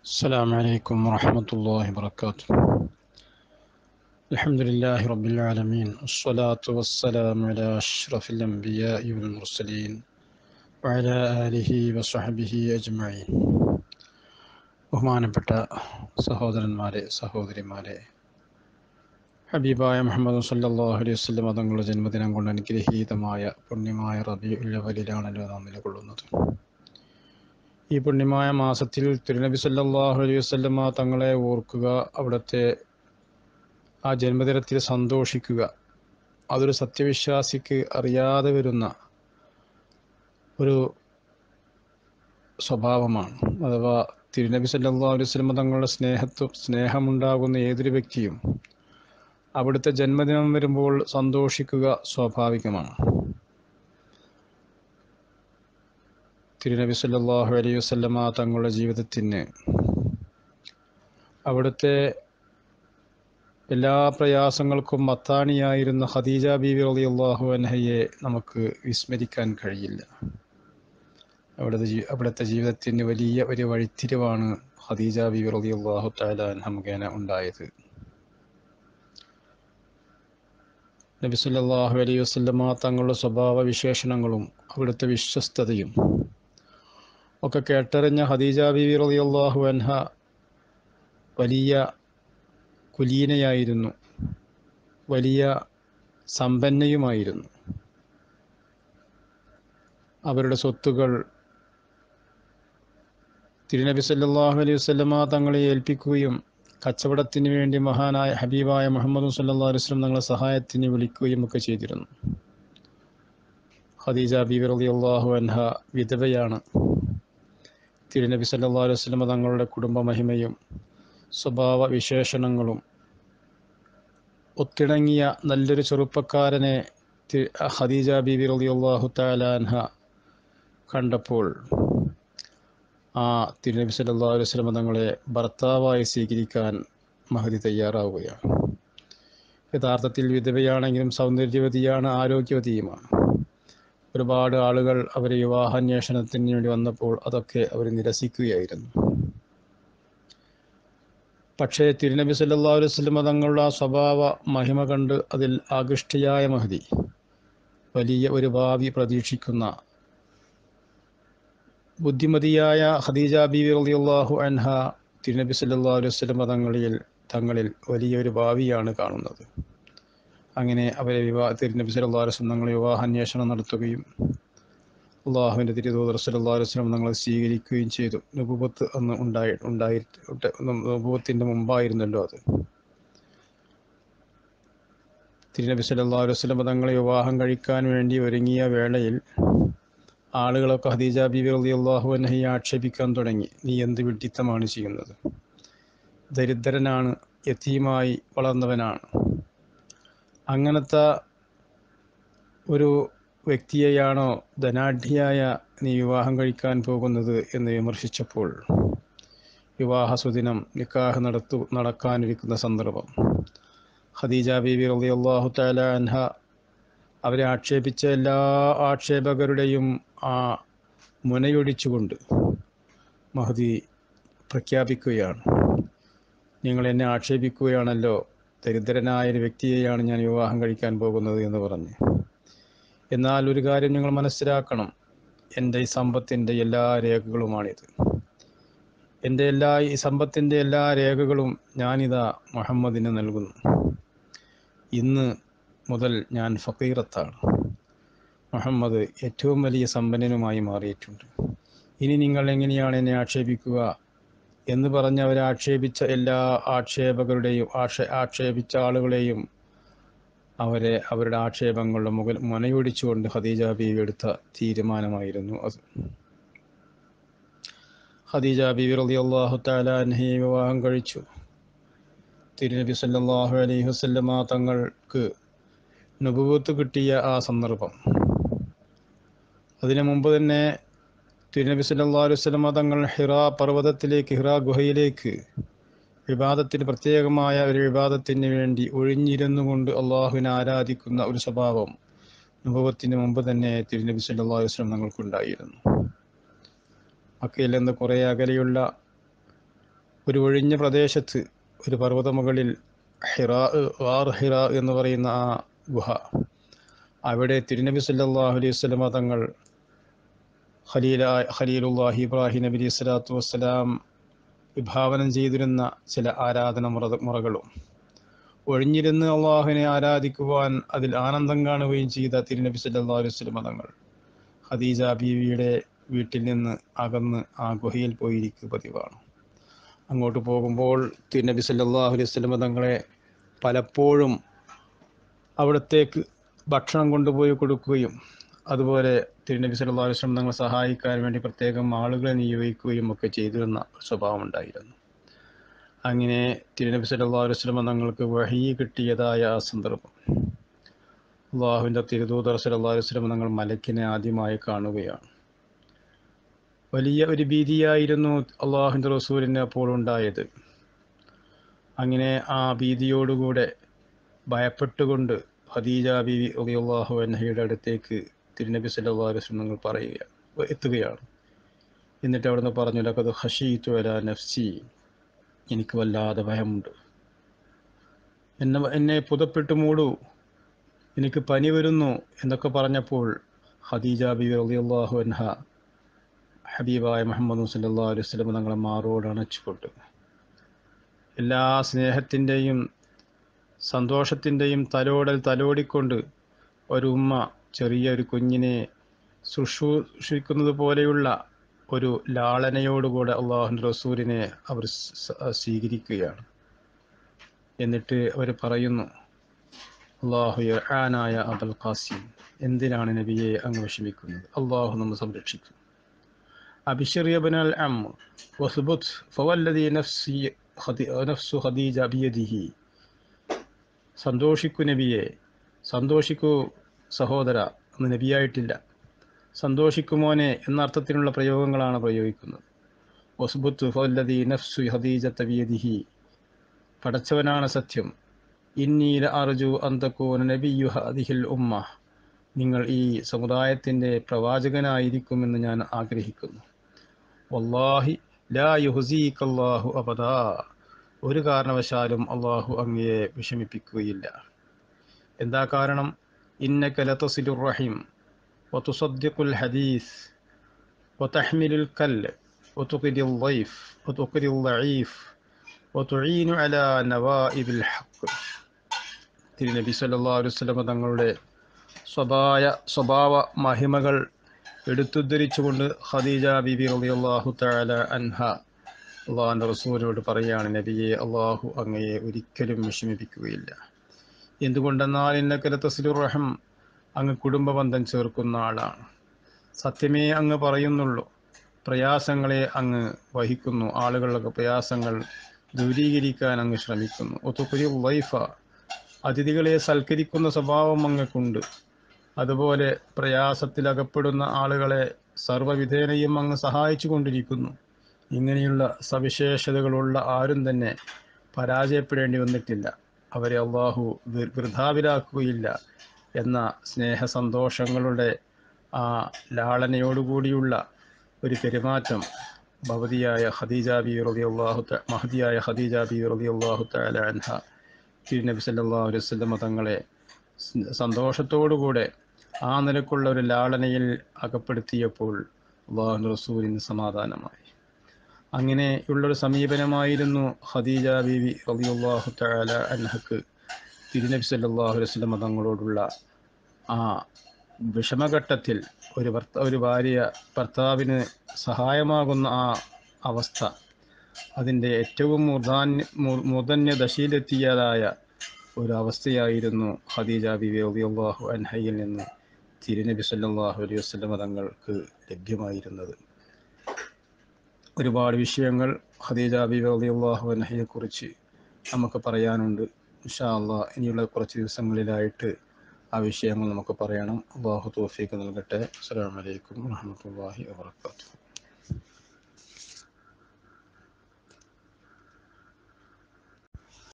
السلام عليكم ورحمة الله وبركاته. الحمد لله رب العالمين، والصلاة والسلام على أشرف الأنبياء والمرسلين وعلى آله وصحبه أجمعين. ബഹുമാനപ്പെട്ട സഹോദരന്മാരെ സഹോദരിമാരെ, ഹബീബായ മുഹമ്മദ് സല്ലല്ലാഹു അലൈഹി വസല്ലം തങ്ങളുടെ ജന്മദിനം കൊണ്ട് അനുഗ്രഹീതമായ പുണ്യമായ റബീഉൽ അവ്വലിലാണല്ലോ നാം നിലകൊള്ളുന്നത്. ഈ പുണ്യമായ മാസത്തിൽ തിരുനബി സല്ലല്ലാഹു അലൈഹി വസല്ലമ തങ്ങളെ ഓർക്കുക, അവിടുത്തെ ആ ജന്മദിനത്തിൽ സന്തോഷിക്കുക, അതൊരു സത്യവിശ്വാസിക്ക് അറിയാതെ വരുന്ന ഒരു സ്വഭാവമാണ്. അഥവാ തിരുനബി സല്ലല്ലാഹു അലൈഹി വസല്ലമ തങ്ങളുടെ സ്നേഹമുണ്ടാകുന്ന ഏതൊരു വ്യക്തിയും അവിടുത്തെ ജന്മദിനം വരുമ്പോൾ സന്തോഷിക്കുക സ്വാഭാവികമാണ്. തിരുനബി സല്ലല്ലാഹു അലൈഹി വസല്ലമ തങ്ങളുടെ ജീവിതത്തിന് അവിടുത്തെ എല്ലാ പ്രയാസങ്ങൾക്കും മത്താണിയായിരുന്ന ഖദീജ ബീവി റളിയല്ലാഹു അൻഹയെ നമുക്ക് വിസ്മരിക്കാൻ കഴിയില്ല. അവിടുത്തെ ജീവിതത്തിന് വലിയ ഒരു വഴിത്തിരിവാണ് ഖദീജ ബീവി റളിയല്ലാഹു തആല അൻഹ മുഖേന ഉണ്ടായത്. നബി സല്ലല്ലാഹു അലൈഹി വസല്ലമ തങ്ങളുടെ സ്വഭാവ വിശേഷണങ്ങളും അവിടുത്തെ വിശ്വസ്തതയും ഒക്കെ കേട്ടറിഞ്ഞ ഖദീജ ബീവി റളിയല്ലാഹു അൻഹ വലിയ കുലീനയായിരുന്നു, വലിയ സമ്പന്നയുമായിരുന്നു. അവരുടെ സ്വത്തുകൾ തിരുനബി സല്ലല്ലാഹു അലൈഹി വസല്ലമ തങ്ങളെ ഏൽപ്പിക്കുകയും കച്ചവടത്തിന് വേണ്ടി മഹാനായ ഹബീബായ മുഹമ്മദ് സല്ലല്ലാഹു അലൈഹി വസല്ലം തങ്ങളെ സഹായത്തിന് വിളിക്കുകയും ഒക്കെ ചെയ്തിരുന്നു. ഖദീജ ബീവി റളിയല്ലാഹു അൻഹ വിധവയാണ്. തിരുനബി സല്ലല്ലാഹു അലൈഹി വസല്ലം തങ്ങളുടെ കുടുംബ മഹിമയും സ്വഭാവ വിശേഷണങ്ങളും ഒത്തിണങ്ങിയ നല്ലൊരു ചെറുപ്പക്കാരനെ ഖദീജ ബീവി റളിയല്ലാഹു തആല അൻഹ കണ്ടപ്പോൾ ആ തിരുനബി സല്ലല്ലാഹു അലൈഹി വസല്ലം തങ്ങളെ ഭർത്താവായി സ്വീകരിക്കാൻ മഹദി തയ്യാറാവുകയാണ്. യഥാർത്ഥത്തിൽ വിധവയാണെങ്കിലും സൗന്ദര്യവതിയാണ്, ആരോഗ്യവതിയുമാണ്. ഒരുപാട് ആളുകൾ അവരെ വിവാഹാന്വേഷണത്തിന് വേണ്ടി വന്നപ്പോൾ അതൊക്കെ അവർ നിരസിക്കുകയായിരുന്നു. പക്ഷേ തിരുനബി സല്ലല്ലാഹു അലൈഹി വസല്ലം തങ്ങളുടെ ആ സ്വഭാവ മഹിമ കണ്ട് അതിൽ ആകൃഷ്ടയായ മഹദി വലിയ ഒരു ഭാവി പ്രതീക്ഷിക്കുന്ന ബുദ്ധിമതിയായ ഖദീജ ബീവി റളിയല്ലാഹു അൻഹ തിരുനബി സല്ലല്ലാഹു അലൈഹി വസല്ലം തങ്ങളിൽ വലിയൊരു ഭാവിയാണ് കാണുന്നത്. അങ്ങനെ അവരെ തിരുനബി സല്ലല്ലാഹു അലൈഹി വസല്ലം തങ്ങളെ വിവാഹാന്വേഷണം നടത്തുകയും അള്ളാഹുവിൻ്റെ തിരുദൂതർ സല്ലല്ലാഹു അലൈഹി വസല്ലം തങ്ങളെ സ്വീകരിക്കുകയും ചെയ്തു. നുബുവത്ത് അന്ന് നുബുവത്തിൻ്റെ മുമ്പായിരുന്നല്ലോ അത്. തിരുനബി സല്ലല്ലാഹു അലൈഹി വസല്ലം തങ്ങളെ വിവാഹം കഴിക്കാൻ വേണ്ടി ഒരുങ്ങിയ വേളയിൽ ആളുകളൊക്കെ ഖദീജ ബീവി റളിയല്ലാഹു അൻഹയെ ആക്ഷേപിക്കാൻ തുടങ്ങി. നീ എന്ത് വിഡ്ഢിത്തമാണ് ചെയ്യുന്നത്? ദരിദ്രനാണ്, യതീമായി വളർന്നവനാണ്, അങ്ങനത്തെ ഒരു വ്യക്തിയെയാണോ ധനാഢ്യയായ നീ വിവാഹം കഴിക്കാൻ പോകുന്നത് എന്ന് വിമർശിച്ചപ്പോൾ വിവാഹ സുദിനം നിക്കാഹ് നടക്കാനിരിക്കുന്ന സന്ദർഭം ഖദീജ ബീവി റളിയല്ലാഹു തആല അൻഹ അവരെ ആക്ഷേപിച്ച എല്ലാ ആക്ഷേപകരുടെയും ആ മുനയൊടിച്ചുകൊണ്ട് മഹദി പ്രഖ്യാപിക്കുകയാണ്, നിങ്ങൾ എന്നെ ആക്ഷേപിക്കുകയാണല്ലോ, ദരിദ്രനായ ഒരു വ്യക്തിയെയാണ് ഞാൻ വിവാഹം കഴിക്കാൻ പോകുന്നത് എന്ന് പറഞ്ഞ്. എന്നാൽ ഒരു കാര്യം നിങ്ങൾ മനസ്സിലാക്കണം, എൻ്റെ ഈ സമ്പത്തിൻ്റെ എല്ലാ രേഖകളുമാണിത്. എൻ്റെ ഈ സമ്പത്തിൻ്റെ എല്ലാ രേഖകളും ഞാനിതാ മുഹമ്മദിന് നൽകുന്നു. ഇന്ന് മുതൽ ഞാൻ ഫഖീറത്താണ്. മുഹമ്മദ് ഏറ്റവും വലിയ സമ്പന്നനുമായി മാറിയിട്ടുണ്ട്. ഇനി നിങ്ങൾ എങ്ങനെയാണ് എന്നെ ആക്ഷേപിക്കുക എന്ന് പറഞ്ഞ് അവരെ ആക്ഷേപിച്ച എല്ലാ ആക്ഷേപിച്ച ആളുകളെയും അവരുടെ ആക്ഷേപങ്ങളുടെ മുനയൊടിച്ചുകൊണ്ട് ഖദീജ ബീവി എടുത്ത തീരുമാനമായിരുന്നു അത്. ഖദീജ ബീവി റളിയല്ലാഹു തആല അൻഹയെ വിവാഹം കഴിച്ചു. തിരുനബി സല്ലല്ലാഹു അലൈഹി വസല്ലമ തങ്ങൾക്ക് നുബുവത്ത് കിട്ടിയ ആ സന്ദർഭം, അതിനു മുമ്പ് തന്നെ തിരുനബി സല്ലല്ലാഹു അലൈഹി വസല്ലമ തങ്ങൾ ഹിറാ ഗുഹയിലേക്ക് ഇബാദത്തിന് പ്രത്യേകമായ ഒരു ഇബാദത്തിന് വേണ്ടി ഒഴിഞ്ഞിരുന്നു കൊണ്ട് അള്ളാഹുവിനെ ആരാധിക്കുന്ന ഒരു സ്വഭാവം നുബുവത്തിന് മുമ്പ് തന്നെ തിരുനബി സല്ലല്ലാഹു അലൈഹി വസല്ലം തങ്ങൾക്കുണ്ടായിരുന്നു. മക്കയിൽ നിന്ന് കുറേ അകലെയുള്ള ഒരു ഒഴിഞ്ഞ പ്രദേശത്ത് ഒരു പർവ്വതമുകളിൽ ഹിറാ എന്ന് പറയുന്ന ആ ഗുഹ, അവിടെ തിരുനബി സല്ലല്ലാഹു അലൈഹി വസല്ലമ തങ്ങൾ ഖലീലുല്ലാഹി ഇബ്രാഹിം നബി അലൈഹി സ്വലാത്തു വസ്സലാം വിഭാവനം ചെയ്തിരുന്ന ചില ആരാധന മുറകളും ഒഴിഞ്ഞിരുന്ന് അള്ളാഹുവിനെ ആരാധിക്കുവാൻ അതിൽ ആനന്ദം കാണുകയും ചെയ്ത തിരുനബി സല്ലല്ലാഹു അലൈഹി വസല്ലമ തങ്ങൾ ഖദീജ ബീവിയുടെ വീട്ടിൽ നിന്ന് അകന്ന് ആ ഗുഹയിൽ പോയിരിക്കുക പതിവാണ്. അങ്ങോട്ട് പോകുമ്പോൾ തിരുനബി സല്ലല്ലാഹു അലൈഹി വസല്ലമ തങ്ങളെ പലപ്പോഴും അവിടത്തേക്ക് ഭക്ഷണം കൊണ്ടുപോയി കൊടുക്കുകയും അതുപോലെ തിരുനബി സല്ലല്ലാഹു അലൈഹി വസല്ലം തങ്ങളെ സഹായിക്കാൻ വേണ്ടി പ്രത്യേകം ആളുകളെ നിയോഗിക്കുകയും ഒക്കെ ചെയ്തിരുന്ന സ്വഭാവം ഉണ്ടായിരുന്നു. അങ്ങനെ തിരുനബി സല്ലല്ലാഹു അലൈഹി വസല്ലം തങ്ങൾക്ക് വഹി കിട്ടിയതായ ആ സന്ദർഭം, അള്ളാഹുവിൻ്റെ തിരുദൂതർ സല്ലല്ലാഹു അലൈഹി വസല്ലം തങ്ങൾ മലക്കിനെ ആദ്യമായി കാണുകയാണ്. വലിയ ഒരു ഭീതിയായിരുന്നു അള്ളാഹുവിൻ്റെ റസൂലിന് അപ്പോൾ ഉണ്ടായത്. അങ്ങനെ ആ ഭീതിയോടുകൂടെ ഭയപ്പെട്ടുകൊണ്ട് ഖദീജ ബീവി റളിയല്ലാഹു അൻഹയുടെ അടുത്തേക്ക് തിരുനബി സല്ലല്ലാഹു അലൈഹി വസല്ലം എത്തുകയാണ്. എന്നിട്ട് അവിടുന്ന് പറഞ്ഞു, ലഖദ് ഖശീതു അലാ നഫ്സി, എനിക്ക് വല്ലാതെ ഭയമുണ്ട്, എന്നെ പുതപ്പിട്ട് മൂടൂ, എനിക്ക് പനി വരുന്നു എന്നൊക്കെ പറഞ്ഞപ്പോൾ ഖദീജ ബീവി റളിയല്ലാഹു അൻഹ ഹബീബായ മുഹമ്മദ് സല്ലല്ലാഹു അലൈഹി വസല്ലം തങ്ങളെ മാറോട് അണച്ചുകൊണ്ട് എല്ലാ സ്നേഹത്തിൻ്റെയും സന്തോഷത്തിൻ്റെയും തലോടിക്കൊണ്ട് ഒരു ഉമ്മ ചെറിയൊരു കുഞ്ഞിനെ ശുശ്രൂഷിക്കുന്നത് പോലെയുള്ള ഒരു ലാളനയോടുകൂടെ അള്ളാഹുവിൻ്റെ റസൂലിനെ അവർ സ്വീകരിക്കുകയാണ്. എന്നിട്ട് അവർ പറയുന്നു, അള്ളാഹു യർആനായ അബുൽ ഖാസിം, എന്തിനാണ് നബിയെ അങ്ങ് വിഷമിക്കുന്നത്? അള്ളാഹു നമ്മെ സംരക്ഷിക്കും. അബ്ശിർ യബ്നൽ അം വസ്ബുത് ഫവല്ലദി നഫ്സു ഖദീജ ബിയദിഹി, സന്തോഷിക്കൂ നബിയെ, സന്തോഷിക്കൂ സഹോദര, അന്ന് നബിയായിട്ടില്ല, സന്തോഷിക്കുമോനെ എന്ന അർത്ഥത്തിലുള്ള പ്രയോഗങ്ങളാണ് പ്രയോഗിക്കുന്നത്. വസ്ബുത്ത് ഫവല്ലദി നഫ്സു ഖദീജത ബിയദിഹി, പടച്ചവനാണ് സത്യം, ഇന്നി ലഅർജു അൻ തകൂന നബിയ്യു ഹാദിഹിൽ ഉമ്മ, നിങ്ങൾ ഈ സമുദായത്തിൻ്റെ പ്രവാചകനായിരിക്കുമെന്ന് ഞാൻ ആഗ്രഹിക്കുന്നു. വല്ലാഹി ലാ യുഹ്സീകല്ലാഹു അബദാ, ഒരു കാരണവശാലും അള്ളാഹു അങ്ങയെ വിഷമിപ്പിക്കുകയില്ല. എന്താ കാരണം? ഇന്നക ലതസിലുർ റഹിം വതുസദ്ദിഖുൽ ഹദീസ് വതഹ്മിലുൽ കൽ വതുഖിദിൽ ളൈഫ് വതുഖിദിൽ ളഈഫ് വതുഈനു അലാ നവാഇബിൽ ഹഖ്. തിരുനബി സല്ലല്ലാഹു അലൈഹി വസല്ലം തങ്ങളുടെ സ്വഭാവ മഹിമകൾ എടുത്തുദ്ധരിച്ചുകൊണ്ട് ഖദീജ ബീബി റളിയല്ലാഹു തആല അൻഹ അള്ളാഹുവിൻ്റെ റസൂലിനോട് പറയുകയാണ്, നബിയെ, അള്ളാഹു അങ്ങയെ ഒരിക്കലും വിഷമിപ്പിക്കുകയില്ല. എന്തുകൊണ്ടെന്നാൽ ഇന്നക ലതസിലുർ റഹം, അങ്ങ് കുടുംബബന്ധം ചേർക്കുന്ന ആളാണ്. സത്യമേ അങ്ങ് പറയുന്നുള്ളൂ, പ്രയാസങ്ങളെ അങ്ങ് വഹിക്കുന്നു, ആളുകളുടെ പ്രയാസങ്ങൾ ദൂരീകരിക്കാൻ അങ്ങ് ശ്രമിക്കുന്നു. വതുഖിദിൽ ളൈഫ, അതിഥികളെ സൽക്കരിക്കുന്ന സ്വഭാവം അങ്ങക്കുണ്ട്. അതുപോലെ പ്രയാസത്തിലകപ്പെടുന്ന ആളുകളെ സർവ്വവിധേനയും അങ്ങ് സഹായിച്ചു കൊണ്ടിരിക്കുന്നു. ഇങ്ങനെയുള്ള സവിശേഷതകളുള്ള ആരും തന്നെ പരാജയപ്പെടേണ്ടി വന്നിട്ടില്ല, അവരെ അള്ളാഹു വൃഥാവിലാക്കുകയില്ല എന്ന സ്നേഹസന്തോഷങ്ങളുടെ ആ ലാളനയോടുകൂടിയുള്ള ഒരു പെരുമാറ്റം മഹദിയായ ഖദീജ ബീവി റളിയല്ലാഹു തആല അൻഹ തിരുനബി സല്ലല്ലാഹു അലൈഹി വസല്ലം തങ്ങളെ സന്തോഷത്തോടുകൂടെ ആ നിലക്കുള്ള ഒരു ലാളനയിൽ അകപ്പെടുത്തിയപ്പോൾ അല്ലാഹുവിൻ്റെ റസൂലിന് സമാധാനമായി. അങ്ങനെയുള്ളൊരു സമീപനമായിരുന്നു ഖദീജ ബീവി റളിയല്ലാഹു തആല അൻഹക്ക് തിരുനബി സല്ലല്ലാഹു അലൈഹി വസല്ലം തങ്ങളോടുള്ള ആ വിഷമഘട്ടത്തിൽ ഒരു ഭാര്യ ഭർത്താവിന് സഹായമാകുന്ന ആ അവസ്ഥ, അതിൻ്റെ ഏറ്റവും മൂർധന്യ ദശയിലെത്തിയതായ ഒരു അവസ്ഥയായിരുന്നു ഖദീജ ബീവി റളിയല്ലാഹു അൻഹയിൽ നിന്ന് തിരുനബി സല്ലല്ലാഹു അലൈഹി വസല്ലം തങ്ങൾക്ക് ലഭ്യമായിരുന്നത്. ഒരുപാട് വിഷയങ്ങൾ ഖദീജ ബീവി റളിയല്ലാഹു അൻഹയെക്കുറിച്ച് നമുക്ക് പറയാനുണ്ട്. ഇൻഷാ അല്ലാഹ് ഇനിയുള്ള കുറച്ച് ദിവസങ്ങളിലായിട്ട് ആ വിഷയങ്ങൾ നമുക്ക് പറയണം. അല്ലാഹു തൗഫീഖ് നൽകട്ടെ. അസ്സലാമു അലൈക്കും വറഹ്മത്തുള്ളാഹി വബറകാതുഹു.